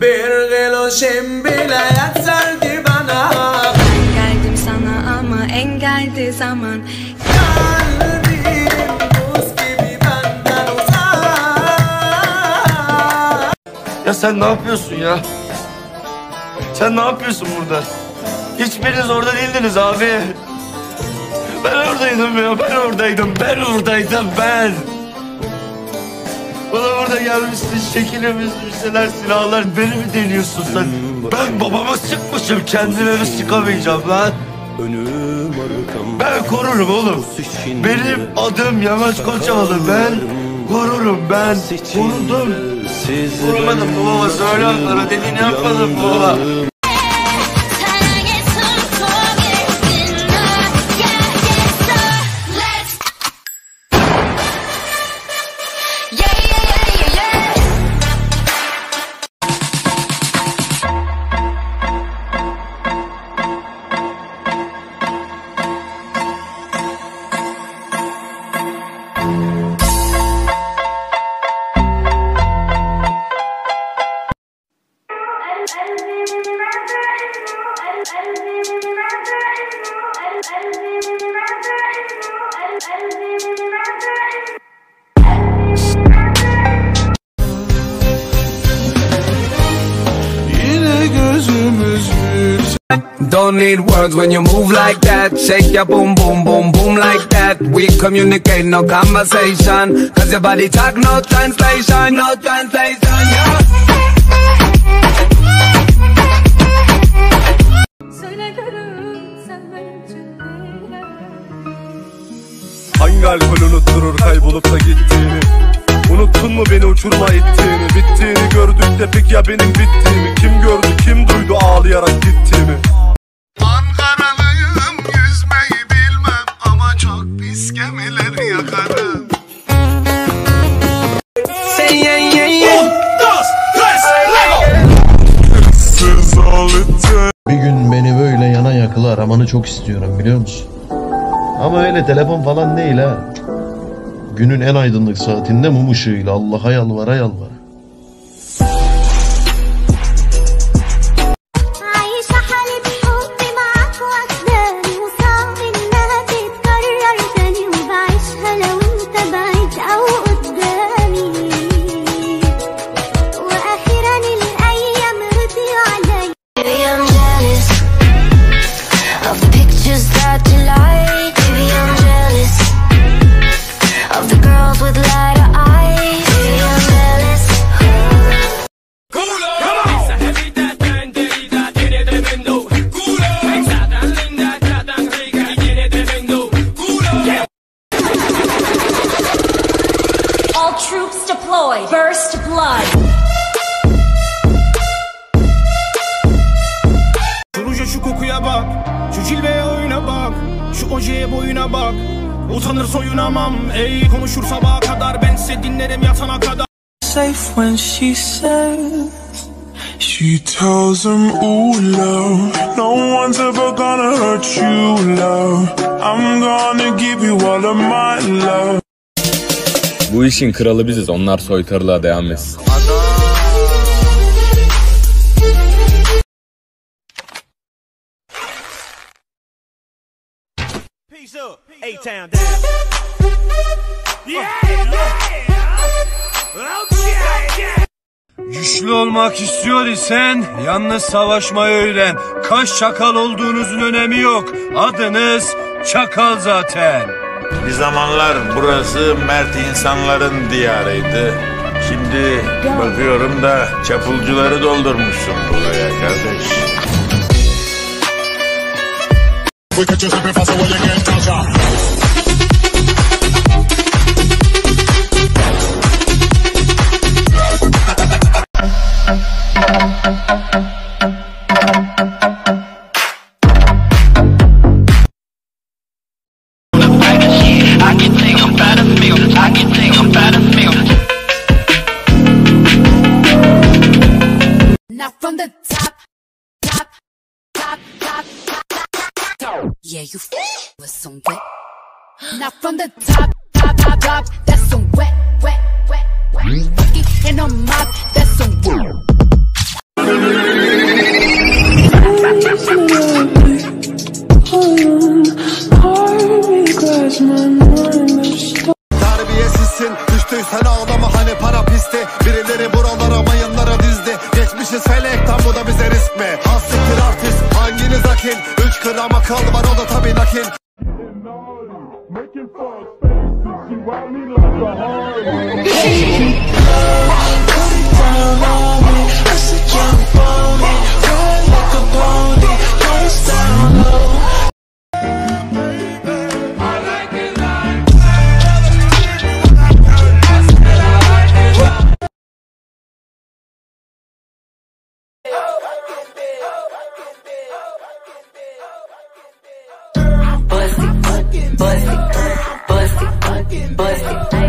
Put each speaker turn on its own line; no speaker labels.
Bir gülüşün bile yeterdi bana.
Ben geldim sana ama engeldi zaman.
Kalbim buz gibi benden uzak.
Ya sen ne yapıyorsun ya? Sen ne yapıyorsun burada? Hiçbiriniz orada değildiniz abi. Ben oradaydım ya, ben oradaydım. Bana burada gelmişsin, şekilmişler, silahlar. Beni mi deniyorsun sen? Ben babama sıkmışım, kendime mi sıkamayacağım lan? Ben korurum oğlum. Benim adım Yamaç Koçovalı. Ben korurum, ben korudum. Korumadım babama, söyle onlara, dediğini yapmadım babama.
Don't need words when you move like that. Shake your boom, boom, boom, boom like that. We communicate, no conversation. Cause your body talk, no translation, no translation, yeah.
Hangi alkol unutturur kaybolup da gittiğini? Unuttun mu beni uçurma ittiğini? Bittiğini gördük de peki ya benim bittiğimi? Kim gördü, kim duydu ağlayarak gittiğimi?
Ankaralıyım, yüzmeyi bilmem ama çok pis gemileri yakarım.
Bir gün beni böyle yana yakıla aramanı çok istiyorum, biliyor musun? Ama öyle telefon falan değil ha. Günün en aydınlık saatinde mum ışığıyla Allah'a yalvara yalvara.
First blood.
Durunca şu kokuya bak, şu cilveye oyuna bak, şu ojeye boyuna bak. Utanır soyunamam, ey konuşur sabaha kadar, ben size dinlerim yatana kadar.
Safe when she says, she tells him, ooh love, no one's ever gonna hurt you love, I'm gonna give you all of my love.
Bu işin kralı biziz, onlar soytarılığa devam etsin.
Güçlü olmak istiyor isen yalnız savaşmayı öğren. Kaç çakal olduğunuzun önemi yok. Adınız Çakal zaten.
Bir zamanlar burası mert insanların diyarıydı. Şimdi bakıyorum da çapulcuları doldurmuşsun buraya kardeş.
Not from the top, top, top, top, top. Yeah, you with some wet. Not from the top, top, top, top. That's some wet, wet, wet, wet. Fucking in a mouth, that's some wet.
Terbiyesizsin, düştüysen ağlama hani para pisti. Birileri buralara mayınlara dizdi. Geçmişiz felekten, bu da bize risk mi? Hassiktir artist, hanginiz akil? 3 gram akıl var, o da tabi nakil.
Bust it, bust it, bust it, bust it.